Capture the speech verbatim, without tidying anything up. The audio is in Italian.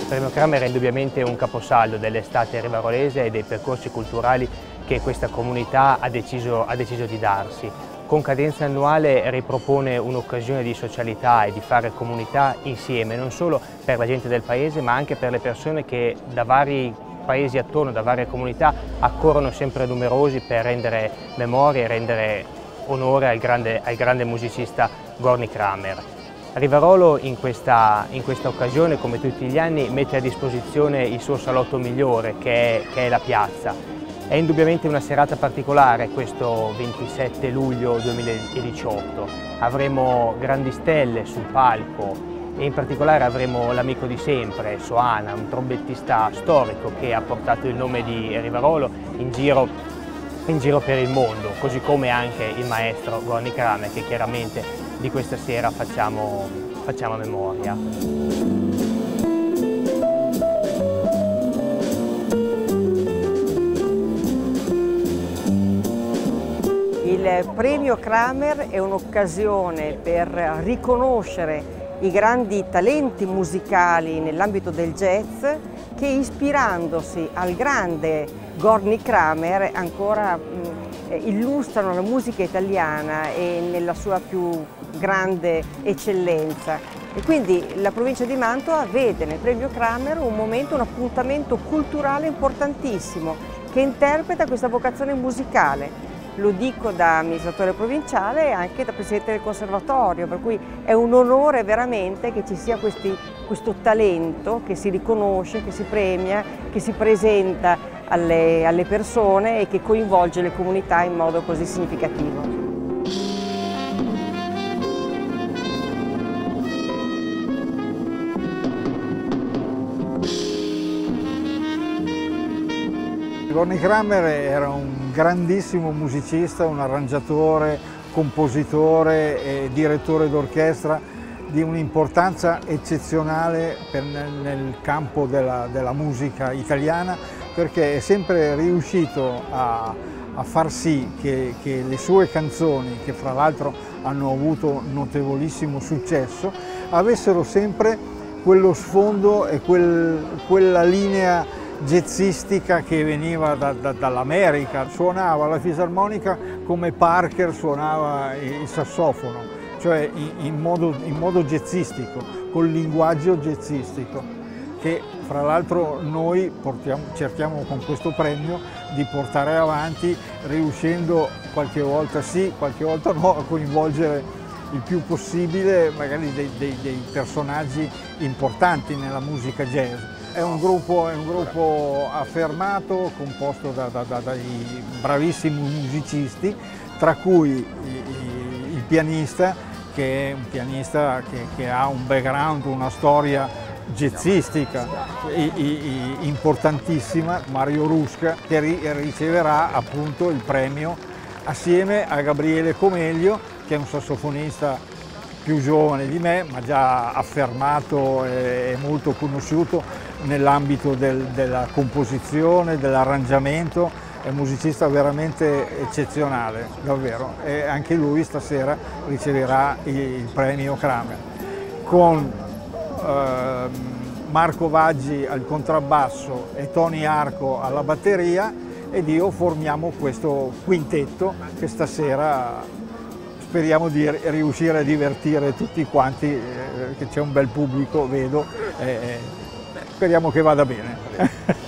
Premio Kramer è indubbiamente un caposaldo dell'estate rivarolese e dei percorsi culturali che questa comunità ha deciso, ha deciso di darsi. Con cadenza annuale ripropone un'occasione di socialità e di fare comunità insieme, non solo per la gente del paese ma anche per le persone che da vari paesi attorno, da varie comunità, accorrono sempre numerosi per rendere memoria e rendere onore al grande, al grande musicista Gorny Kramer. Rivarolo in questa, in questa occasione, come tutti gli anni, mette a disposizione il suo salotto migliore, che è, che è la piazza. È indubbiamente una serata particolare questo ventisette luglio duemiladiciotto. Avremo grandi stelle sul palco e in particolare avremo l'amico di sempre, Soana, un trombettista storico che ha portato il nome di Rivarolo in giro, in giro per il mondo, così come anche il maestro Gorny Kramer, che chiaramente di questa sera facciamo, facciamo memoria. Il premio Kramer è un'occasione per riconoscere i grandi talenti musicali nell'ambito del jazz che, ispirandosi al grande Gorny Kramer, ancora mh, illustrano la musica italiana e nella sua più grande eccellenza. E quindi la provincia di Mantova vede nel premio Kramer un momento, un appuntamento culturale importantissimo che interpreta questa vocazione musicale. Lo dico da amministratore provinciale e anche da presidente del conservatorio, per cui è un onore veramente che ci sia questi, questo talento che si riconosce, che si premia, che si presenta alle, alle persone e che coinvolge le comunità in modo così significativo. Gorny Kramer era un grandissimo musicista, un arrangiatore, compositore e direttore d'orchestra di un'importanza eccezionale per nel, nel campo della, della musica italiana, perché è sempre riuscito a, a far sì che, che le sue canzoni, che fra l'altro hanno avuto notevolissimo successo, avessero sempre quello sfondo e quel, quella linea jazzistica che veniva da, da, dall'America. Suonava la fisarmonica come Parker suonava il sassofono, cioè in, in, modo, in modo jazzistico, col linguaggio jazzistico, che fra l'altro noi portiamo, cerchiamo con questo premio di portare avanti, riuscendo qualche volta sì, qualche volta no, a coinvolgere il più possibile magari dei, dei, dei personaggi importanti nella musica jazz. È un gruppo, è un gruppo affermato, composto da, da, da, dai bravissimi musicisti, tra cui il, il pianista, che è un pianista che, che ha un background, una storia jazzistica i, i, importantissima, Mario Rusca, che ri, riceverà appunto il premio assieme a Gabriele Comeglio, che è un sassofonista più giovane di me, ma già affermato e molto conosciuto nell'ambito del, della composizione, dell'arrangiamento. È un musicista veramente eccezionale, davvero, e anche lui stasera riceverà il, il premio Kramer. Con eh, Marco Vaggi al contrabbasso e Tony Arco alla batteria, ed io formiamo questo quintetto che stasera speriamo di riuscire a divertire tutti quanti, eh, che c'è un bel pubblico, vedo, eh, speriamo che vada bene.